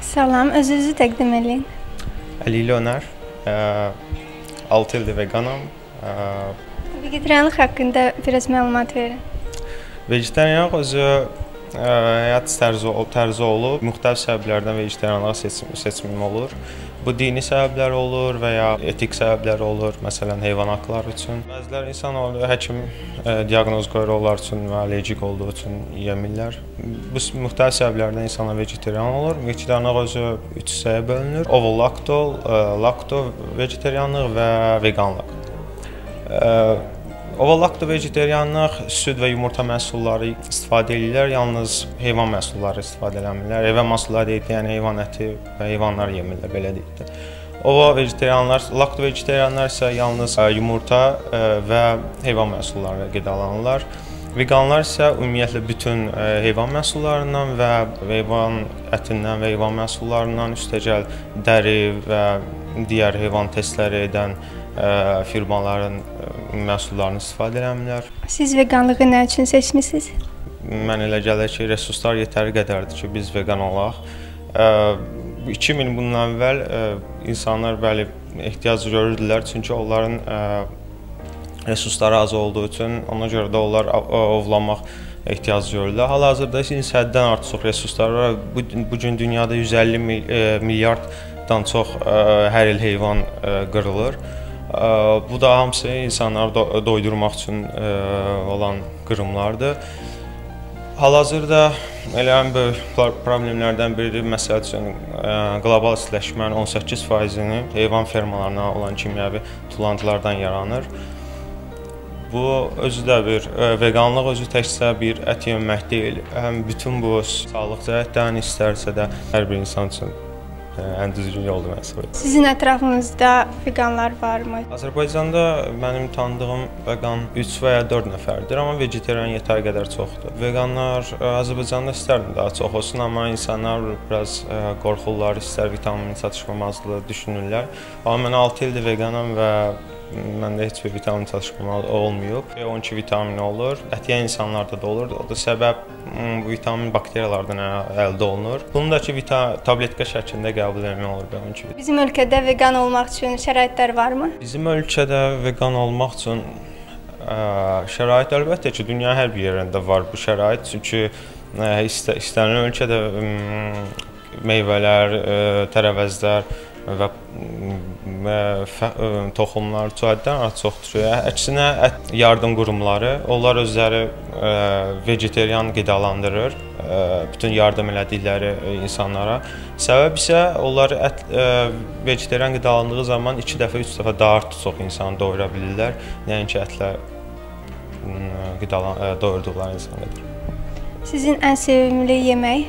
Salam, özünüzü təqdim eləyin. Əli Öner, 6 ildir veganam. Vegetarianlıq haqqında biraz məlumat verin. Vegetarianlıq özü həyat tərzi olub. Müxtəlif səbəblərdən vegetarianlığa seçimim olur. Bu dini səbəblər olur və ya etik səbəblər olur. Məsələn, heyvan haqları üçün. Bəzilər insan olur, həkim diaqnoz qoyur onlar üçün və allergik olduğu üçün yemirlər. Bu müxtəlif səbəblərdən insanlar vegetarian olur. Vegetarianlıq özü 3 hissəyə bölünür. Ovo-lakto vegetarianlıq və veganlıq. Ovo-lakto vegetarianlıq süd və yumurta məhsulları istifadə edirlər, yalnız heyvan məhsulları istifadə eləmirlər. Heyvan məhsulları yəni heyvan əti və heyvanlar yemirlər, belə deyək də. Lakto vegetarianlar isə yalnız yumurta və heyvan məhsulları qidalanırlar. Veganlar isə ümumiyyətlə bütün heyvan məhsullarından və heyvan ətindən və heyvan məhsullarından üstəgəl dəri və digər heyvan testləri edən firmaların məhsullarını istifadə eləmirlər. Siz veganlığı nə üçün seçmisiniz? Mən elə gəlir ki, resurslar yetəri qədərdir ki, biz vegan olaq. 2000 il bundan əvvəl insanlar bəli ehtiyac görürdülər, çünki onların resursları az olduğu üçün ona görə də onlar ovlamaq ehtiyac görürlər. Hal-hazırda həddən artıq resurslar var. Bu gün dünyada 150 milyarddan çox hər il heyvan qırılır. Bu da hamısı insanları doydurmaq üçün olan qırımlardır. Hal-hazırda elə ən böyük problemlərdən biridir. Məsəl üçün, qlobal istiləşmənin 18%-ni heyvan fermalarına olan kimyəvi tullantılardan yaranır. Bu özü də bir veganlıq özü təkcə bir ət yemək deyil. Həm bütün bu sağlıq cəhətdən istərsə də hər bir insan üçün ən düzgün yoldur məsələn. Sizin ətrafınızda veganlar varmı? Azərbaycanda mənim tanıdığım vegan 3 və ya 4 nəfərdir, amma vegetarian yetər qədər çoxdur. Veganlar Azərbaycanda istərdim daha çox olsun, amma insanlar biraz qorxurlar, istər vitamin çatışmamazlığı düşünürlər. Amma mən 6 ildir veganam və məndə heç bir vitamin çatışmamazlığı olmayıb. B12 vitamini olur, ət yeyən insanlarda da olur. O da səbəb bu vitamin bakteriyalardan əldə olunur. Bunu da ki, tabletka şəklində qəbul etmək olur B12. Bizim ölkədə vegan olmaq üçün şəraitlər varmı? Bizim ölkədə vegan olmaq üçün şərait əlbəttə ki, dünya hər bir yerində var bu şərait. Çünki istənilən ölkədə meyvələr, tərəvəzlər və toxumlar həddən artıq çoxdur. Əksinə, yardım qurumları, onlar özləri vegetarian qidalandırır bütün yardım elədikləri insanlara. Səbəb isə onlar vegetarian qidalandığı zaman 2 dəfə, 3 dəfə daha çox insanı doyura bilirlər. Nəinki ətlə doyurduqları insan qədər. Sizin ən sevimli yemək?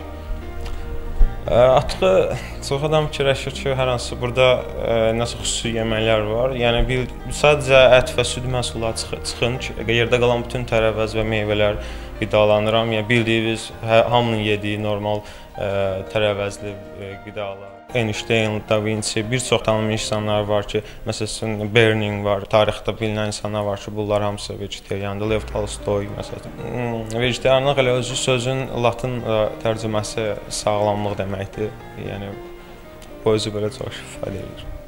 Artıq çox adam fikirləşir ki, hər hansı burada nəsə xüsusi yeməklər var. Yəni sadəcə ət və süd məhsulları çıxın ki, yerdə qalan bütün tərəvəz və meyvələr qidalanıram. Yəni bildiyiniz hamının yediyi normal tərəvəzli qidalar. Einstein, Da Vinci, bir çox tanınmış insanlar var ki, məsələn Bernin var, tarixdə bilinən insanlar var ki, bunlar hamısı vegetariandır. Lev Tolstoy məsələn. Vegetarianlıq elə özü sözün latın tərcüməsi sağlamlıq deməkdir. Yəni bu özü belə çox ifadə edir.